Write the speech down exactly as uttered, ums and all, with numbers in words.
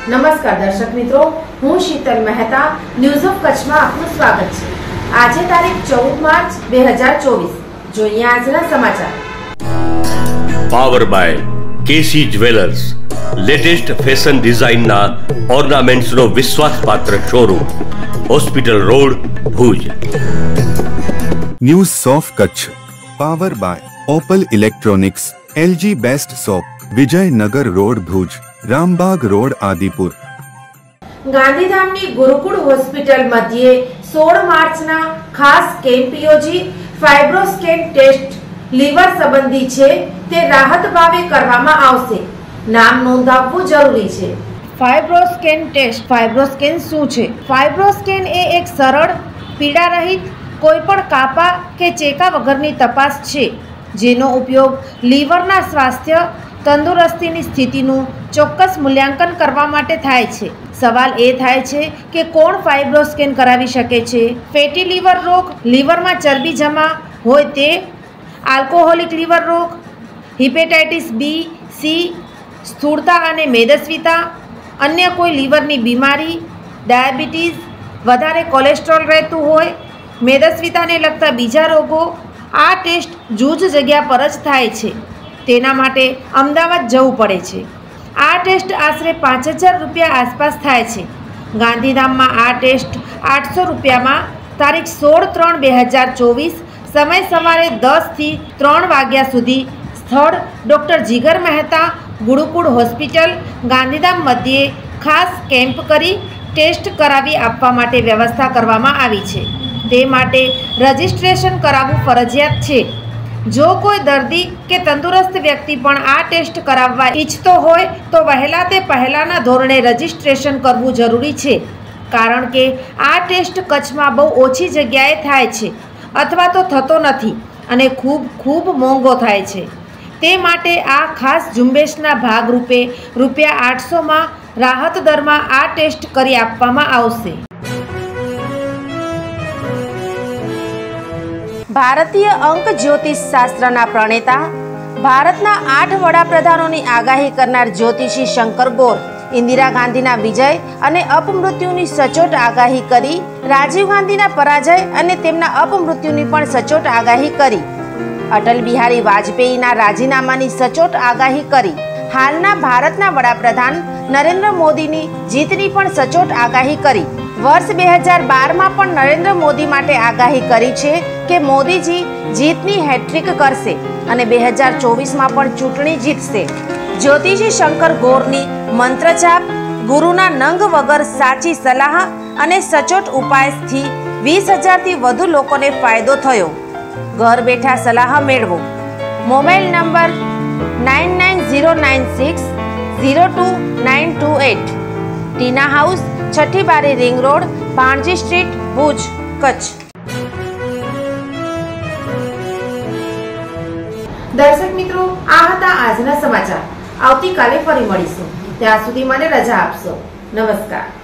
નમસ્કાર દર્શક મિત્રો, હું શીતલ મહેતા ન્યૂઝ ઓફ કચ્છમાં આપનું સ્વાગત છે। આજે તારીખ ચૌદ માર્ચ બે હજાર ચોવીસ। જોઈએ આજના સમાચાર। Power by KC jewellers, latest fashion ડિઝાઇનના ઓર્નામેન્ટ્સનો વિશ્વાસપાત્ર showroom, hospital road, Bhuj. News of Kutch power by Opal electronics, LG best shop, Vijaynagar road, Bhuj, Rambagh road, Adipur. ગાંધીધામની ગુરુકુળ હોસ્પિટલ મધ્યે સોળ માર્ચના ખાસ કેમ્પ યોજી ફાઇબ્રોસ્કેન ટેસ્ટ લીવર સંબંધી છે તે રાહત ભાવે કરવામાં આવશે। નામ નોંધાવવું જરૂરી છે। ફાઇબ્રોસ્કેન ટેસ્ટ ફાઇબ્રોસ્કેન શું છે? ફાઇબ્રોસ્કેન એ એક સરળ, પીડા રહિત, કોઈપણ કાપા કે ચેકા વગરની તપાસ છે જેનો ઉપયોગ લીવરના સ્વાસ્થ્ય તંદુરસ્તીની સ્થિતિનું ચોક્કસ મૂલ્યાંકન કરવા માટે થાય છે। સવાલ એ થાય છે કે કોણ ફાઇબ્રોસ્કેન કરાવી શકે છે? ફેટી લીવર રોગ, લીવરમાં ચરબી જમા હોય તે, આલ્કોહોલિક લીવર રોગ, હિપેટાઇટિસ બી, સી, સ્થૂળતા અને મેદસ્વીતા, અન્ય કોઈ લીવરની બીમારી, ડાયાબિટીસ, વધારે કોલેસ્ટ્રોલ રહેતું હોય, મેદસ્વીતાને લગતા બીજા રોગો। આ ટેસ્ટ જૂજ જગ્યા પર જ થાય છે, તેના માટે અમદાવાદ જવું પડે છે। આ ટેસ્ટ આશરે પાંચ હજાર રૂપિયા આસપાસ થાય છે। ગાંધીધામમાં આ ટેસ્ટ આઠસો રૂપિયામાં તારીખ સોળ ત્રણ બે હજાર ચોવીસ, સમય સવારે દસથી ત્રણ વાગ્યા સુધી, સ્થળ ડૉક્ટર જીગર મહેતા ગુરુકુળ હોસ્પિટલ, ગાંધીધામ મધ્યે ખાસ કેમ્પ કરી ટેસ્ટ કરાવી આપવા માટે વ્યવસ્થા કરવામાં આવી છે। તે માટે રજિસ્ટ્રેશન કરાવવું ફરજિયાત છે। જો કોઈ દર્દી કે તંદુરસ્ત વ્યક્તિ પણ આ ટેસ્ટ કરાવવા ઈચ્છતો હોય તો વહેલા તે પહેલાંના ધોરણે રજિસ્ટ્રેશન કરવું જરૂરી છે, કારણ કે આ ટેસ્ટ કચ્છમાં બહુ ઓછી જગ્યાએ થાય છે અથવા તો થતો નથી અને ખૂબ ખૂબ મોંઘો થાય છે। તે માટે આ ખાસ ઝુંબેશના ભાગરૂપે રૂપિયા આઠસોમાં રાહત દરમાં આ ટેસ્ટ કરી આપવામાં આવશે। ભારતીય અંક જ્યોતિષ શાસ્ત્રના પ્રણેતા, ભારતના આઠ વડાપ્રધાનોની આગાહી કરનાર જ્યોતિષી શંકર ગોર ઇન્દિરા ગાંધીના વિજય અને અપમૃત્યુની સચોટ આગાહી કરી, રાજીવ ગાંધીના પરાજય અને તેમના અપમૃત્યુની પણ સચોટ આગાહી કરી, અટલ બિહારી વાજપેયીના રાજીનામાની સચોટ આગાહી કરી, હાલના ભારતના વડાપ્રધાન નરેન્દ્ર મોદીની જીતની પણ સચોટ આગાહી કરી। વર્ષ બે હજાર બારમાં પણ નરેન્દ્ર મોદી માટે આગાહી કરી છે કે મોદીજી જીતની હેટ્રિક કરશે અને બે હજાર ચોવીસમાં પણ ચૂંટણી જીતશે। જ્યોતિષી શંકર ગોરની મંત્રજાપ, ગુરુના નંગ વગર સાચી સલાહ અને સચોટ ઉપાયથી વીસ હજારથી વધુ લોકોને ફાયદો થયો। ઘર બેઠા સલાહ મેળવો। Mobile number nine nine zero nine six zero two nine two eight, Tina house, Chhathi Bari ring road, Bhanji street, Bhuj, Kutch. દર્શક મિત્રો, આ હતા આજના સમાચાર। આવતીકાલે ફરી મળીશું, ત્યાં સુધી મને રજા આપશો। નમસ્કાર।